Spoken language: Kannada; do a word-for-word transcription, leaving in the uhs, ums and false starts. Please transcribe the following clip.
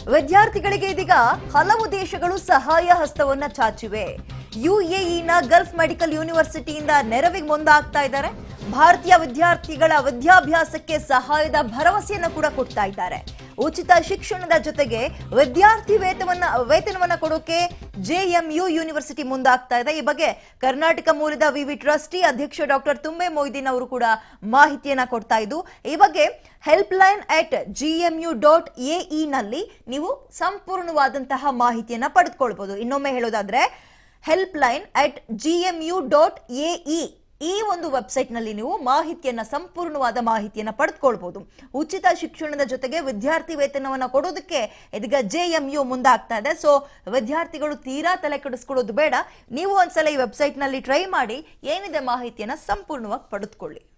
ವಿದ್ಯಾರ್ಥಿಗಳಿಗೆ ಇದೀಗ ಹಲವು ದೇಶಗಳು ಸಹಾಯ ಹಸ್ತವನ್ನ ಚಾಚಿವೆ. ಯುಎಇನ ಗಲ್ಫ್ ಮೆಡಿಕಲ್ ಯೂನಿವರ್ಸಿಟಿಯಿಂದ ನೆರವಿಗೆ ಮುಂದಾಗ್ತಾ ಇದ್ದಾರೆ. ಭಾರತೀಯ ವಿದ್ಯಾರ್ಥಿಗಳ ವಿದ್ಯಾಭ್ಯಾಸಕ್ಕೆ ಸಹಾಯದ ಭರವಸೆಯನ್ನು ಕೂಡ ಕೊಡ್ತಾ ಇದ್ದಾರೆ. ಉಚಿತ ಶಿಕ್ಷಣದ ಜೊತೆಗೆ ವಿದ್ಯಾರ್ಥಿ ವೇತನವನ್ನ ವೇತನವನ್ನ ಕೊಡೋಕೆ ಜೆಎಂಯು ಯೂನಿವರ್ಸಿಟಿ ಮುಂದಾಗ್ತಾ ಇದೆ. ಈ ಬಗ್ಗೆ ಕರ್ನಾಟಕ ಮೂಲದ ವಿವಿ ಟ್ರಸ್ಟಿ ಅಧ್ಯಕ್ಷ ಡಾಕ್ಟರ್ ತುಂಬೆ ಮೊಯ್ದೀನ್ ಅವರು ಕೂಡ ಮಾಹಿತಿಯನ್ನ ಕೊಡ್ತಾ ಇದ್ದು, ಈ ಬಗ್ಗೆ helpline at GMU dot AE ನಲ್ಲಿ ನೀವು ಸಂಪೂರ್ಣವಾದಂತಹ ಮಾಹಿತಿಯನ್ನ ಪಡೆದುಕೊಳ್ಬಹುದು. ಇನ್ನೊಮ್ಮೆ ಹೇಳೋದಾದ್ರೆ helpline at GMU dot AE ಈ ಒಂದು ವೆಬ್ಸೈಟ್ ನಲ್ಲಿ ನೀವು ಮಾಹಿತಿಯನ್ನ ಸಂಪೂರ್ಣವಾದ ಮಾಹಿತಿಯನ್ನ ಪಡೆದುಕೊಳ್ಬಹುದು. ಉಚಿತ ಶಿಕ್ಷಣದ ಜೊತೆಗೆ ವಿದ್ಯಾರ್ಥಿ ವೇತನವನ್ನ ಕೊಡೋದಕ್ಕೆ ಇದೀಗ ಜೆಎಂಯು ಮುಂದಾಗ್ತಾ ಇದೆ. ಸೊ ವಿದ್ಯಾರ್ಥಿಗಳು ತೀರಾ ತಲೆ ಕೆಡಿಸ್ಕೊಳ್ಳೋದು ಬೇಡ. ನೀವು ಒಂದ್ಸಲ ಈ ವೆಬ್ಸೈಟ್ ನಲ್ಲಿ ಟ್ರೈ ಮಾಡಿ ಏನಿದೆ ಮಾಹಿತಿಯನ್ನ ಸಂಪೂರ್ಣವಾಗಿ ಪಡೆದುಕೊಳ್ಳಿ.